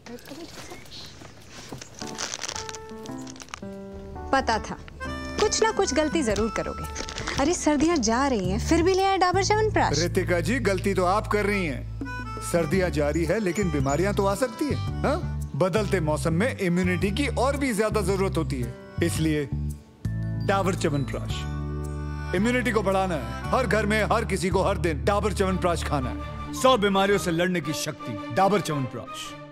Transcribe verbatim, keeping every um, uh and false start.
पता था कुछ ना कुछ गलती जरूर करोगे। अरे सर्दियां जा रही हैं, फिर भी ले आए डाबर च्यवनप्राश। रितिका जी, गलती तो आप कर रही हैं। सर्दियां जारी है लेकिन बीमारियां तो आ सकती है। हाँ? बदलते मौसम में इम्यूनिटी की और भी ज्यादा जरूरत होती है, इसलिए डाबर च्यवनप्राश इम्यूनिटी को बढ़ाना है। हर घर में हर किसी को हर दिन डाबर च्यवनप्राश खाना है। सौ बीमारियों से लड़ने की शक्ति डाबर च्यवनप्राश।